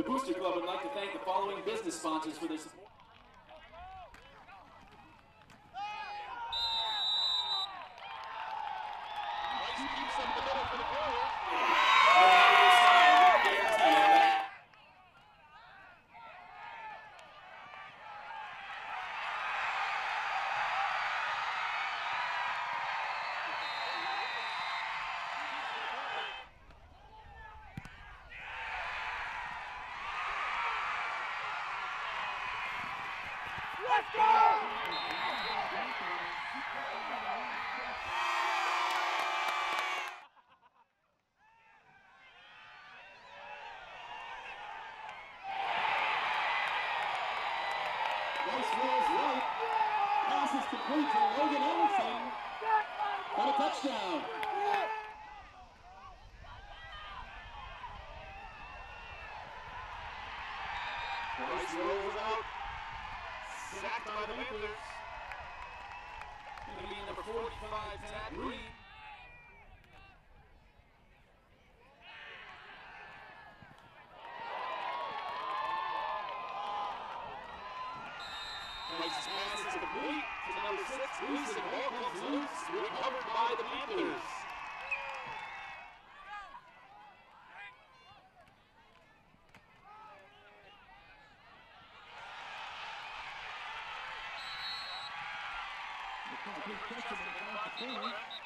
Booster Club would like to thank the following business sponsors for their support. Keeps up the middle for the Brewers. Let's go! Rice rolls right. Pass is complete to Logan Anderson. For a touchdown. Rice rolls out. Sacked by the Panthers. Going to be number 45, Zach Reed. Rice's pass is complete to number 6, Gleason. Ball comes loose, recovered by the Panthers. Good catch across the corner.